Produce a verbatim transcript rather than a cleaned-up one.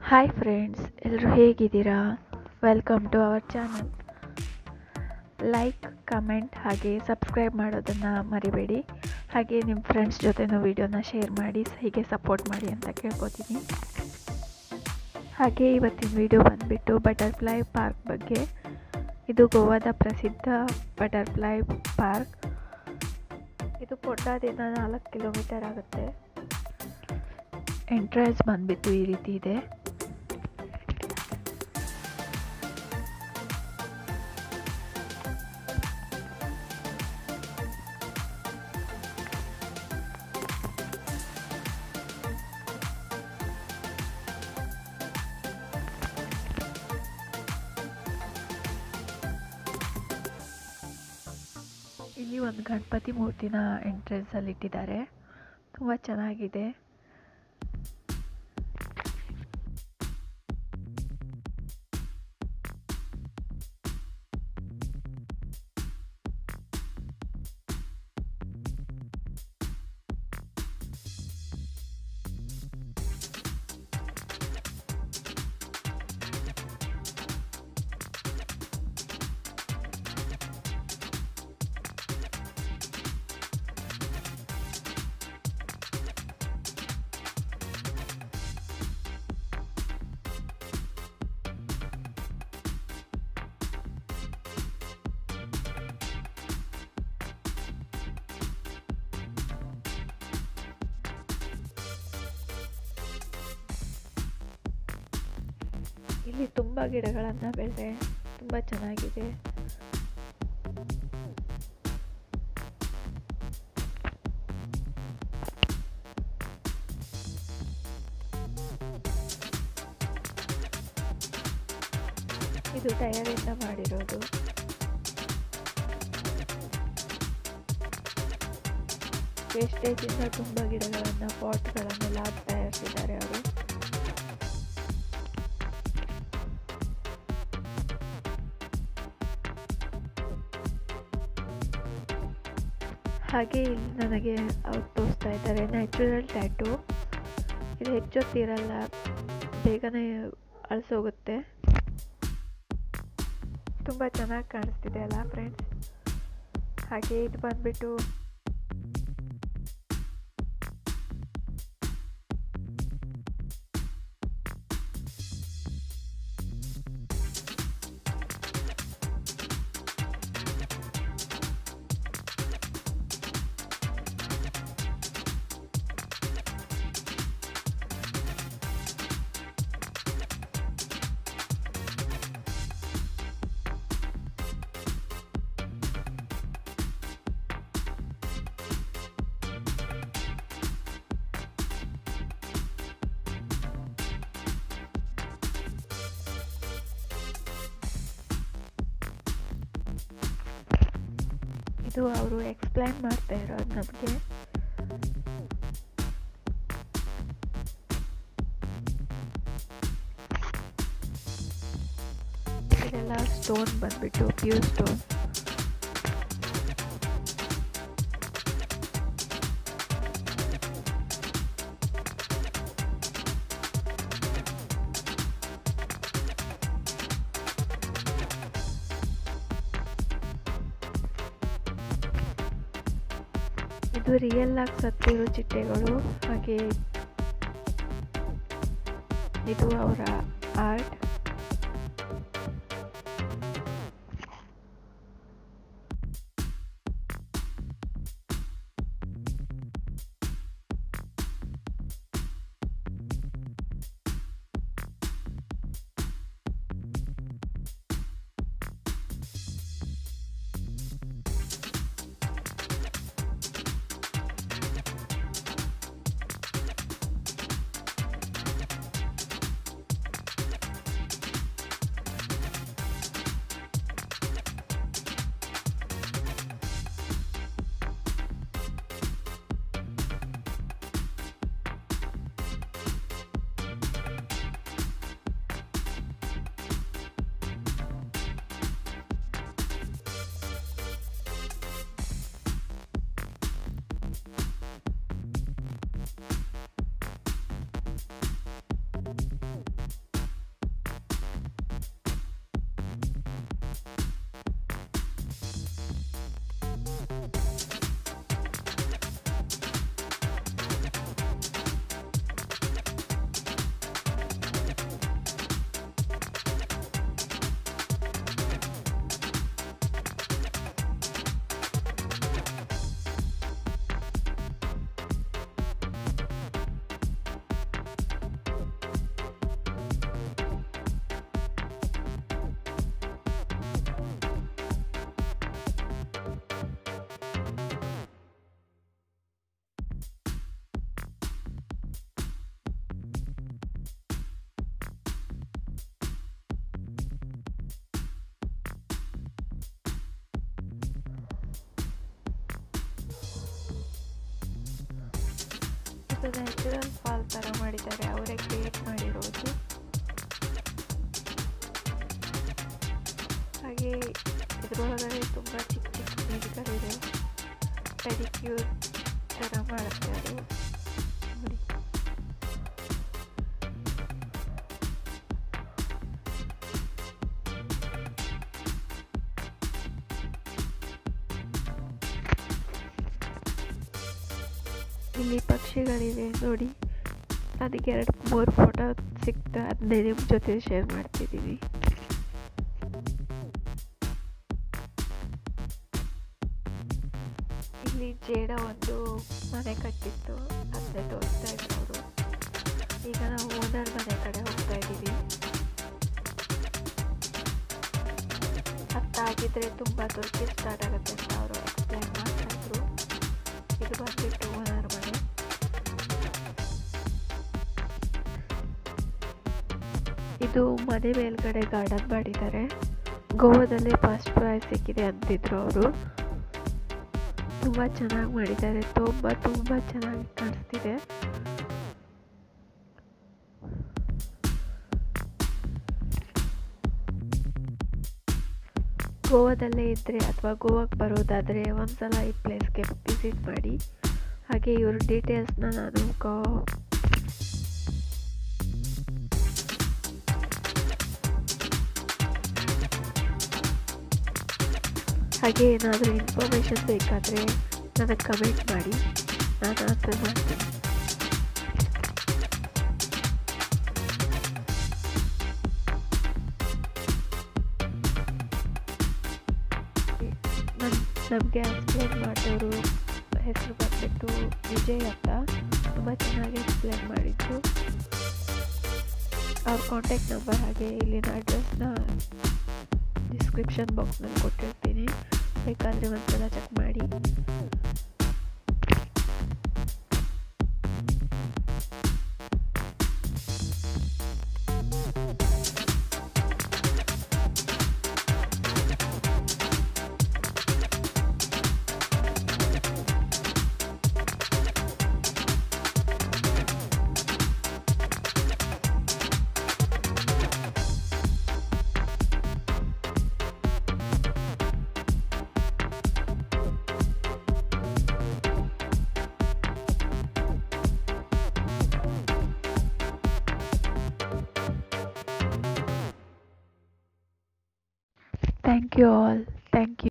Hi friends, ಎಲ್ಲರೂ ಹೇಗಿದ್ದೀರಾ? Welcome to our channel. Like, comment ಹಾಗೆ ಸಬ್ಸ್ಕ್ರೈಬ್ ಮಾಡೋದನ್ನು ಮರಿಬೇಡಿ. ಹಾಗೆ ನಿಮ್ಮ ಫ್ರೆಂಡ್ಸ್ ಜೊತೆನೂ ವಿಡಿಯೋನ ಶೇರ್ ಮಾಡಿ, ಹೀಗೆ ಸಪೋರ್ಟ್ ಮಾಡಿ ಅಂತ ಕೇಳ್ಕೊತೀನಿ. ಹಾಗೆ ಇವತ್ತಿನ ವಿಡಿಯೋ ಬಂದುಬಿಟ್ಟು ಬಟರ್ಫ್ಲೈ ಪಾರ್ಕ್ ಬಗ್ಗೆ. ಇದು ಗೋವಾದ ಪ್ರಸಿದ್ಧ ಬಟರ್ಫ್ಲೈ ಪಾರ್ಕ್. ಇದು ಕೊಡ್ಡಾದಿಂದ ನಾಲ್ಕು ಕಿಲೋಮೀಟರ್ ಆಗುತ್ತೆ. ಎಂಟ್ರೆನ್ಸ್ ಬಂದುಬಿಟ್ಟು ಈ ರೀತಿ ಇದೆ. ಇಲ್ಲಿ ಒಂದು ಗಣಪತಿ ಮೂರ್ತಿನ ಎಂಟ್ರೆನ್ಸಲ್ಲಿ ಇಟ್ಟಿದ್ದಾರೆ. ತುಂಬ ಚೆನ್ನಾಗಿದೆ. ಇಲ್ಲಿ ತುಂಬ ಗಿಡಗಳನ್ನು ಬೆಳೆದೆ, ತುಂಬ ಚೆನ್ನಾಗಿದೆ. ಇದು ಟಯರಿಂದ ಮಾಡಿರೋದು. ವೇಸ್ಟೇಜಿಂದ ತುಂಬ ಗಿಡಗಳನ್ನು, ಪಾಟ್ಗಳನ್ನೆಲ್ಲ ತಯಾರಿಸಿದ್ದಾರೆ ಅವರು. ಹಾಗೆ ಇಲ್ಲಿ ನನಗೆ ಅವ್ರು ತೋರಿಸ್ತಾ ಇದ್ದಾರೆ ನ್ಯಾಚುರಲ್ ಟ್ಯಾಟೂ. ಇದು ಹೆಚ್ಚೊತ್ತಿರಲ್ಲ, ಬೇಗನೆ ಅಳಿಸೋಗುತ್ತೆ. ತುಂಬ ಚೆನ್ನಾಗಿ ಕಾಣಿಸ್ತಿದೆ ಅಲ್ಲ ಫ್ರೆಂಡ್ಸ್? ಹಾಗೆ ಇದು ಬಂದುಬಿಟ್ಟು ಇದು ಅವರು ಎಕ್ಸ್ಪ್ಲೈನ್ ಮಾಡ್ತಾ ಇರೋದು ನಮಗೆ. ಇದೆಲ್ಲ ಸ್ಟೋನ್ ಬಂದ್ಬಿಟ್ಟು ಪ್ಯೂರ್ ಸ್ಟೋನ್. ಇದು ರಿಯಲ್ ಆಗಿ ಸತ್ತಿರೋ ಚಿಟ್ಟೆಗಳು. ಹಾಗೆ ಇದು ಅವರ ಆರ್ಟ್. ಇದು ನ್ಯಾಚುರಲ್ ಫಾಲ್ ಥರ ಮಾಡಿದ್ದಾರೆ, ಅವರೇ ಕ್ರಿಯೇಟ್ ಮಾಡಿರೋದು. ಹಾಗೆ ಇದ್ರೊಳಗಡೆ ತುಂಬ ಚಿಕ್ಕ ಚಿಕ್ಕ ನೀರುಗಳಿದೆ, ಪೆಡಿಕ್ಯೂರ್ ಥರ ಮಾಡುತ್ತೆ ಅದು ನೋಡಿ. ಇಲ್ಲಿ ಪಕ್ಷಿಗಳಿವೆ ನೋಡಿ, ಅದಕ್ಕೆ ಎರಡು ಮೂರು ಫೋಟೋ ಸಿಕ್ತಾ ಅದನ್ನೇ ನಿಮ್ಮ ಜೊತೆ ಶೇರ್ ಮಾಡ್ತಿದ್ದೀವಿ. ಇಲ್ಲಿ ಜೇಡ ಒಂದು ಮನೆ ಕಟ್ಟಿತ್ತು, ಅದನ್ನೇ ತೋರಿಸ್ತಾ ಇದ್ರು ಅವರು. ಈಗ ನಾವು ಓನರ್ ಮನೆ ಕಡೆ ಹೋಗ್ತಾ ಇದ್ದೀವಿ. ಹತ್ತಾಗಿದ್ರೆ ತುಂಬ ದೊಡ್ಡ ಸ್ಟಾರ್ಟ್ ಆಗುತ್ತೆ ಅಂತ ಅವರು ಎಕ್ಸ್ಪ್ಲೈನ್ ಮಾಡ್ತಾ ಇದ್ರು. ಇದು ಬಂದ್ಬಿಟ್ಟು ಓನರ್ ಮನೆ. ಇದು ಮನೆ ಮೇಲ್ಗಡೆ ಗಾರ್ಡನ್ ಮಾಡಿದ್ದಾರೆ. ಗೋವಾದಲ್ಲೇ ಫಸ್ಟ್ ಪ್ರೈಸ್ ಸಿಕ್ಕಿದೆ ಅಂತಿದ್ರು ಅವರು. ತುಂಬ ಚೆನ್ನಾಗಿ ಮಾಡಿದ್ದಾರೆ, ತುಂಬ ತುಂಬ ಚೆನ್ನಾಗಿ ಕಾಣಿಸ್ತಿದೆ. ಗೋವಾದಲ್ಲೇ ಇದ್ದರೆ ಅಥವಾ ಗೋವಾಕ್ಕೆ ಬರೋದಾದರೆ ಒಂದ್ಸಲ ಈ ಪ್ಲೇಸ್ಗೆ ವಿಸಿಟ್ ಮಾಡಿ. ಹಾಗೆ ಇವ್ರ ಡೀಟೇಲ್ಸ್ನ ನಾನು ಕಾ ಹಾಗೆ ಏನಾದರೂ ಇನ್ಫಾರ್ಮೇಷನ್ ಬೇಕಾದರೆ ನನಗೆ ಕಮೆಂಟ್ ಮಾಡಿ, ನಾನು ಆನ್ಸರ್ ಮಾಡ್ತೀನಿ. ನನ್ನ ನಮಗೆ ಎಕ್ಸ್ಪ್ಲೇನ್ ಮಾಡಿದವರು ಹೆಸರು ಬಂದ್ಬಿಟ್ಟು ವಿಜಯ್ ಅಂತ, ತುಂಬ ಚೆನ್ನಾಗಿ ಎಕ್ಸ್ಪ್ಲೇನ್ ಮಾಡಿದ್ರು. ಅವ್ರ ಕಾಂಟ್ಯಾಕ್ಟ್ ನಂಬರ್ ಹಾಗೆ ಇಲ್ಲಿನ ಅಡ್ರೆಸ್ನ ಡಿಸ್ಕ್ರಿಪ್ಷನ್ ಬಾಕ್ಸ್ನಲ್ಲಿ ಕೊಟ್ಟಿರ್ತೀನಿ, ಬೇಕಾದರೆ ಒಂದ್ಸಲ ಚೆಕ್ ಮಾಡಿ. Thank you all. Thank you.